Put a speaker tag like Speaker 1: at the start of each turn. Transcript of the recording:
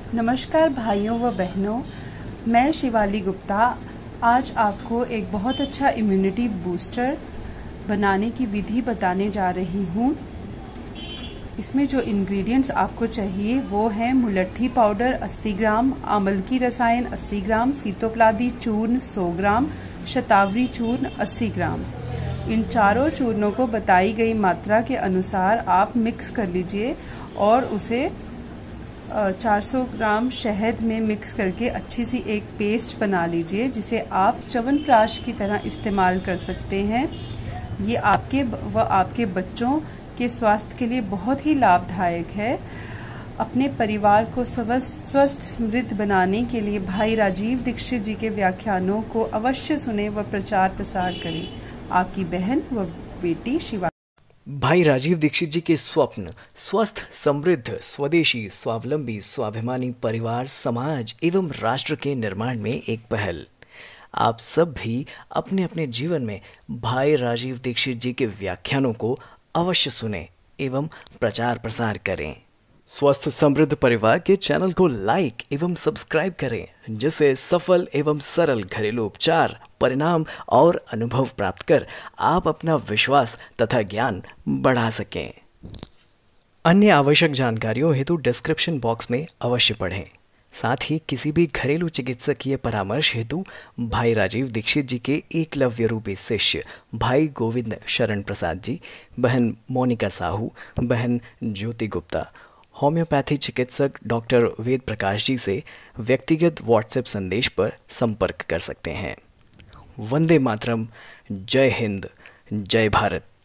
Speaker 1: नमस्कार भाइयों व बहनों, मैं शिवाली गुप्ता आज आपको एक बहुत अच्छा इम्यूनिटी बूस्टर बनाने की विधि बताने जा रही हूँ। इसमें जो इंग्रेडिएंट्स आपको चाहिए वो है मुलट्ठी पाउडर 80 ग्राम, आमल की रसायन 80 ग्राम, सीतोपलादी चूर्ण 100 ग्राम, शतावरी चूर्ण 80 ग्राम। इन चारों चूर्णों को बताई गई मात्रा के अनुसार आप मिक्स कर लीजिए और उसे 400 ग्राम शहद में मिक्स करके अच्छी सी एक पेस्ट बना लीजिए, जिसे आप च्यवनप्राश की तरह इस्तेमाल कर सकते हैं। ये आपके व आपके बच्चों के स्वास्थ्य के लिए बहुत ही लाभदायक है। अपने परिवार को स्वस्थ समृद्ध बनाने के लिए भाई राजीव दीक्षित जी के व्याख्यानों को अवश्य सुने व प्रचार प्रसार करें। आपकी बहन व बेटी शिवा।
Speaker 2: भाई राजीव दीक्षित जी के स्वप्न स्वस्थ, समृद्ध, स्वदेशी, स्वावलंबी, स्वाभिमानी परिवार, समाज एवं राष्ट्र के निर्माण में एक पहल। आप सब भी अपने अपने जीवन में भाई राजीव दीक्षित जी के व्याख्यानों को अवश्य सुने एवं प्रचार प्रसार करें। स्वस्थ समृद्ध परिवार के चैनल को लाइक एवं सब्सक्राइब करें, जिससे सफल एवं सरल घरेलू उपचार, परिणाम और अनुभव प्राप्त कर आप अपना विश्वास तथा ज्ञान बढ़ा सकें। अन्य आवश्यक जानकारियों हेतु डिस्क्रिप्शन बॉक्स में अवश्य पढ़ें। साथ ही किसी भी घरेलू चिकित्सकीय परामर्श हेतु भाई राजीव दीक्षित जी के एकलव्य रूपी शिष्य भाई गोविंद शरण प्रसाद जी, बहन मोनिका साहू, बहन ज्योति गुप्ता, होम्योपैथी चिकित्सक डॉक्टर वेद प्रकाश जी से व्यक्तिगत व्हाट्सएप संदेश पर संपर्क कर सकते हैं। वंदे मातरम। जय हिंद, जय भारत।